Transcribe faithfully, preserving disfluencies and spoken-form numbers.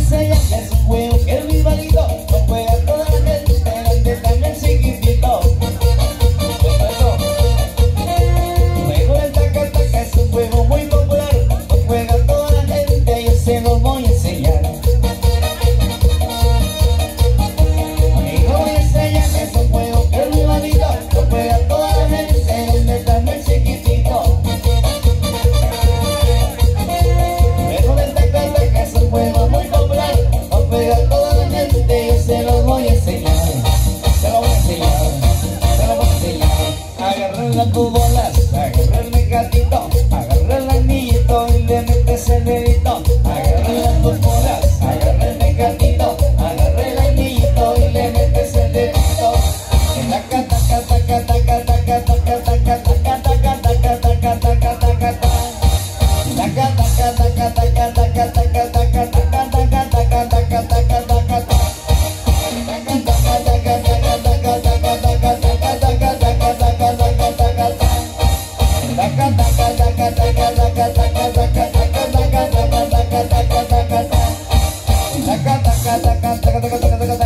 enseñar que es un juego que es muy bonito, lo juega toda la gente, grande también chiquitito. El juego del taca-taca es un juego muy popular, lo juega toda la gente y yo se lo voy a enseñar. Amigo, voy a enseñar que es un juego que es muy bonito, lo juega toda la gente, grande también chiquitito. El juego del taca-taca es un juego muy popular, lo juega toda la gente y yo se lo voy a enseñar. Se lo voy a enseñar, se lo voy a enseñar. Agarrar las tus bolas, agarrar el gatito, agarrar el anillito y le metes el dedito. Agarrar las tus bolas, agarrar el gatito, agarrar el anillito y le metes el dedito. Taca taca taca taca taca taca taca taca taca taca taca taca taca taca. Taca taca taca taca taca taca taca taca taca taca taca taca taca. Taca taca taca